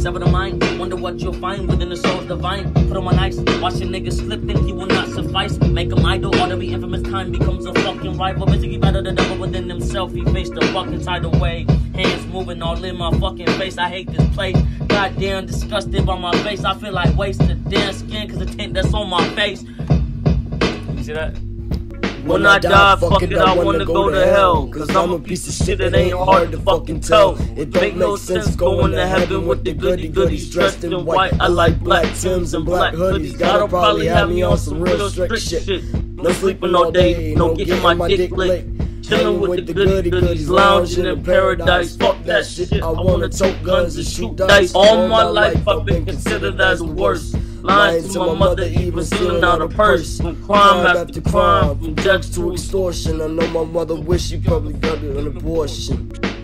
sever the mind. Wonder what you'll find within the soul's divine. Put on ice, watch a nigga slip, think he will not suffice. Make him idle, all to be infamous kind becomes a fucking rival. Basically better the devil within himself, he faced the fucking tidal wave. Hands moving all in my fucking face, I hate this place. Goddamn disgusted by my face, I feel like wasted damn skin cause the tint that's on my face. You see that? When I die, fuck it, I wanna go to hell. Cause I'm a piece of shit that ain't hard to fucking tell. It don't make sense going to heaven with the goody goodies dressed in white. I like black Tims and black hoodies. Gotta probably have me on some real strict shit. No sleeping all day, no getting my dick licked. Chillin' with the goody goodies, lounging in paradise. Fuck that shit, I wanna tote guns and shoot dice. All my life I've been considered as the worst. Lying to my mother, even stealing out a purse. From crime after crime, from drugs to extortion. I know my mother wish she probably got an abortion.